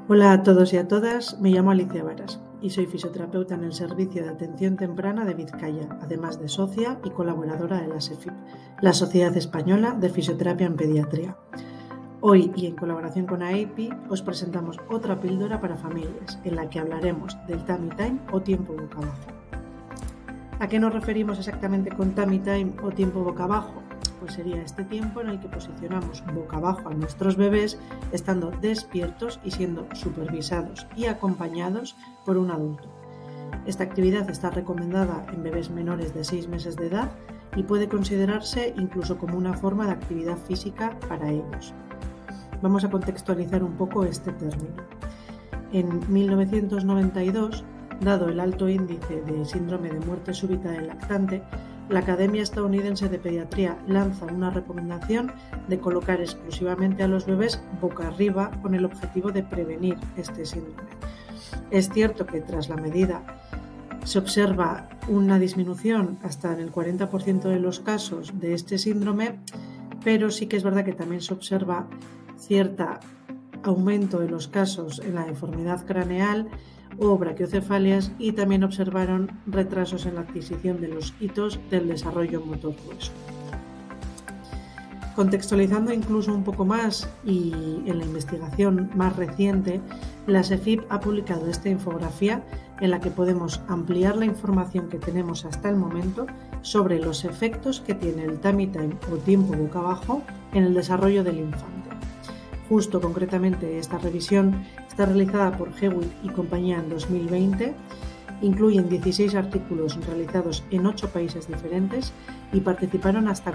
Hola a todos y a todas, me llamo Alicia Varas y soy fisioterapeuta en el Servicio de Atención Temprana de Vizcaya, además de socia y colaboradora de la SEFIP, la Sociedad Española de Fisioterapia en Pediatría. Hoy, y en colaboración con AEPI, os presentamos otra píldora para familias, en la que hablaremos del tummy time o tiempo boca abajo. ¿A qué nos referimos exactamente con tummy time o tiempo boca abajo? Pues sería este tiempo en el que posicionamos boca abajo a nuestros bebés estando despiertos y siendo supervisados y acompañados por un adulto. Esta actividad está recomendada en bebés menores de 6 meses de edad y puede considerarse incluso como una forma de actividad física para ellos. Vamos a contextualizar un poco este término. En 1992, dado el alto índice de síndrome de muerte súbita del lactante, la Academia Estadounidense de Pediatría lanza una recomendación de colocar exclusivamente a los bebés boca arriba con el objetivo de prevenir este síndrome. Es cierto que tras la medida se observa una disminución hasta en el 40% de los casos de este síndrome, pero sí que es verdad que también se observa cierto aumento de los casos en la deformidad craneal o brachiocefalias, y también observaron retrasos en la adquisición de los hitos del desarrollo motor grueso. Contextualizando incluso un poco más, y en la investigación más reciente, la SEFIP ha publicado esta infografía en la que podemos ampliar la información que tenemos hasta el momento sobre los efectos que tiene el tummy time o tiempo boca abajo en el desarrollo del infante. Justo concretamente esta revisión está realizada por Hewitt y compañía en 2020, incluyen 16 artículos realizados en 8 países diferentes y participaron hasta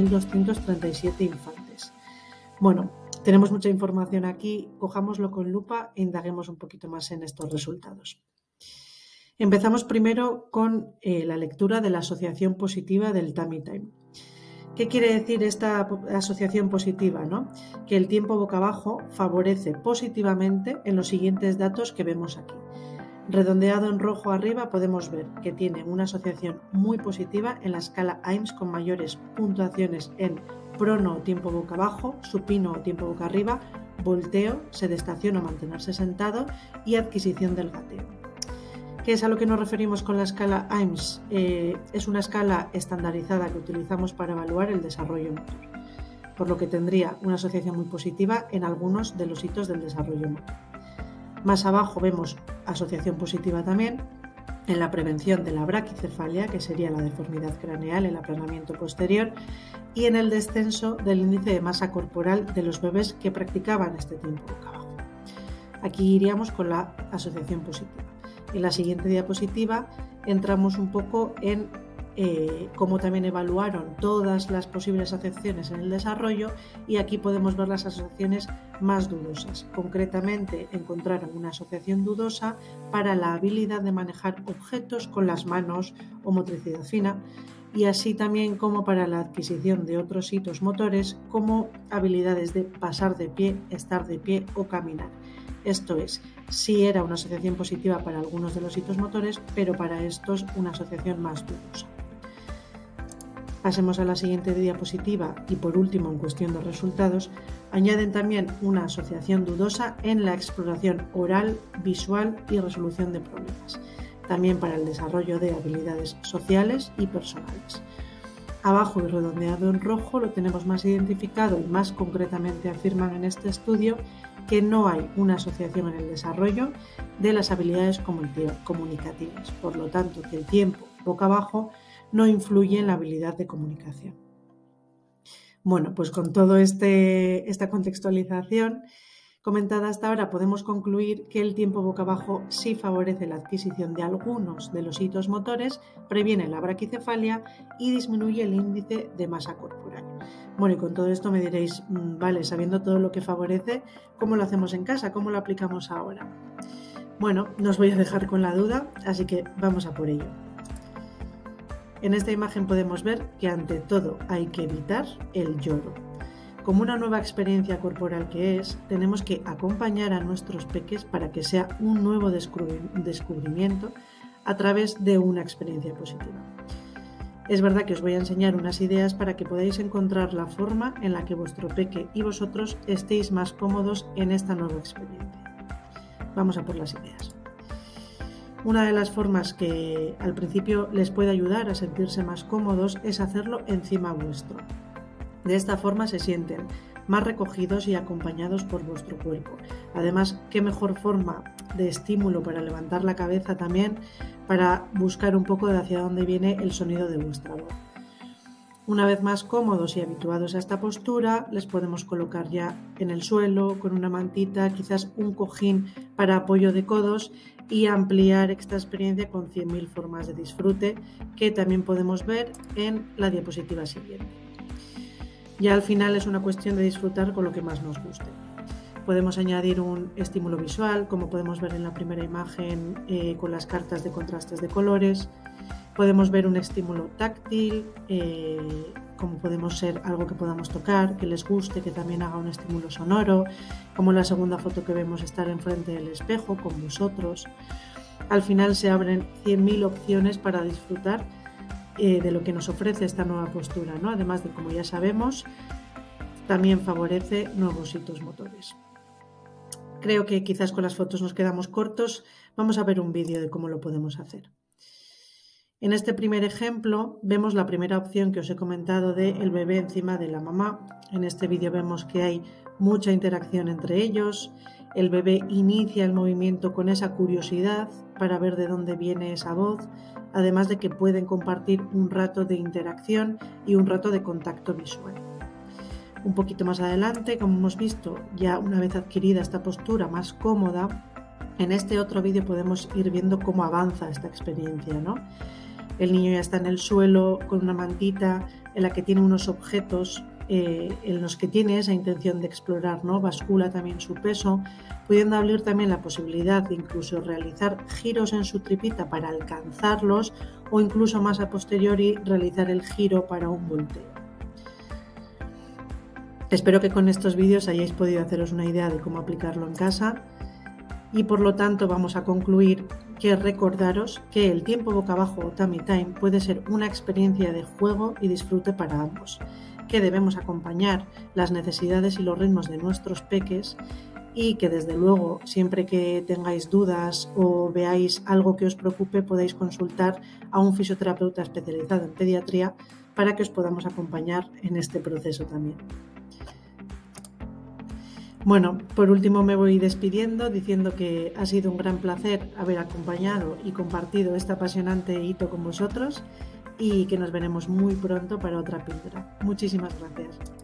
4.237 infantes. Bueno, tenemos mucha información aquí, cojámoslo con lupa e indaguemos un poquito más en estos resultados. Empezamos primero con la lectura de la asociación positiva del tummy time. ¿Qué quiere decir esta asociación positiva, ¿no? Que el tiempo boca abajo favorece positivamente en los siguientes datos que vemos aquí. Redondeado en rojo arriba podemos ver que tiene una asociación muy positiva en la escala AIMS con mayores puntuaciones en prono o tiempo boca abajo, supino o tiempo boca arriba, volteo, sedestación o mantenerse sentado y adquisición del gateo. ¿Qué es a lo que nos referimos con la escala AIMS? Es una escala estandarizada que utilizamos para evaluar el desarrollo motor, por lo que tendría una asociación muy positiva en algunos de los hitos del desarrollo motor. Más abajo vemos asociación positiva también en la prevención de la brachicefalia, que sería la deformidad craneal, el aplanamiento posterior, y en el descenso del índice de masa corporal de los bebés que practicaban este tiempo boca abajo. Aquí iríamos con la asociación positiva. En la siguiente diapositiva entramos un poco en cómo también evaluaron todas las posibles asociaciones en el desarrollo, y aquí podemos ver las asociaciones más dudosas. Concretamente encontraron una asociación dudosa para la habilidad de manejar objetos con las manos o motricidad fina, y así también como para la adquisición de otros hitos motores como habilidades de pasar de pie, estar de pie o caminar. Esto es, sí era una asociación positiva para algunos de los hitos motores, pero para estos una asociación más dudosa. Pasemos a la siguiente diapositiva y por último, en cuestión de resultados, añaden también una asociación dudosa en la exploración oral, visual y resolución de problemas, también para el desarrollo de habilidades sociales y personales. Abajo y redondeado en rojo lo tenemos más identificado y más concretamente afirman en este estudio que no hay una asociación en el desarrollo de las habilidades comunicativas, por lo tanto que el tiempo boca abajo no influye en la habilidad de comunicación. Bueno, pues con toda esta contextualización comentada hasta ahora, podemos concluir que el tiempo boca abajo sí favorece la adquisición de algunos de los hitos motores, previene la brachicefalia y disminuye el índice de masa corporal. Bueno, y con todo esto me diréis, vale, sabiendo todo lo que favorece, ¿cómo lo hacemos en casa? ¿Cómo lo aplicamos ahora? Bueno, no os voy a dejar con la duda, así que vamos a por ello. En esta imagen podemos ver que ante todo hay que evitar el lloro. Como una nueva experiencia corporal que es, tenemos que acompañar a nuestros peques para que sea un nuevo descubrimiento a través de una experiencia positiva. Es verdad que os voy a enseñar unas ideas para que podáis encontrar la forma en la que vuestro peque y vosotros estéis más cómodos en esta nueva experiencia. vamos a por las ideas. Una de las formas que al principio les puede ayudar a sentirse más cómodos es hacerlo encima vuestro. De esta forma se sienten más recogidos y acompañados por vuestro cuerpo. Además, qué mejor forma de estímulo para levantar la cabeza también, para buscar un poco de hacia dónde viene el sonido de vuestra voz. Una vez más cómodos y habituados a esta postura, les podemos colocar ya en el suelo con una mantita, quizás un cojín para apoyo de codos y ampliar esta experiencia con 100.000 formas de disfrute que también podemos ver en la diapositiva siguiente. Ya al final es una cuestión de disfrutar con lo que más nos guste. Podemos añadir un estímulo visual, como podemos ver en la primera imagen con las cartas de contrastes de colores. Podemos ver un estímulo táctil, como podemos ser algo que podamos tocar, que les guste, que también haga un estímulo sonoro, como en la segunda foto que vemos estar enfrente del espejo con vosotros. Al final se abren 100.000 opciones para disfrutar de lo que nos ofrece esta nueva postura, ¿no? Además de, como ya sabemos, también favorece nuevos hitos motores. Creo que quizás con las fotos nos quedamos cortos. Vamos a ver un vídeo de cómo lo podemos hacer. En este primer ejemplo vemos la primera opción que os he comentado de el bebé encima de la mamá. En este vídeo vemos que hay mucha interacción entre ellos. El bebé inicia el movimiento con esa curiosidad para ver de dónde viene esa voz, además de que pueden compartir un rato de interacción y un rato de contacto visual. Un poquito más adelante, como hemos visto, ya una vez adquirida esta postura más cómoda, en este otro vídeo podemos ir viendo cómo avanza esta experiencia, ¿no? El niño ya está en el suelo con una mantita en la que tiene unos objetos en los que tiene esa intención de explorar, ¿no? Bascula también su peso, pudiendo abrir también la posibilidad de incluso realizar giros en su tripita para alcanzarlos o incluso más a posteriori realizar el giro para un volteo. Espero que con estos vídeos hayáis podido haceros una idea de cómo aplicarlo en casa y por lo tanto vamos a concluir que recordaros que el tiempo boca abajo o tummy time puede ser una experiencia de juego y disfrute para ambos, que debemos acompañar las necesidades y los ritmos de nuestros peques y que desde luego siempre que tengáis dudas o veáis algo que os preocupe podéis consultar a un fisioterapeuta especializado en pediatría para que os podamos acompañar en este proceso también. Bueno, por último me voy despidiendo diciendo que ha sido un gran placer haber acompañado y compartido este apasionante hito con vosotros y que nos veremos muy pronto para otra píldora. Muchísimas gracias.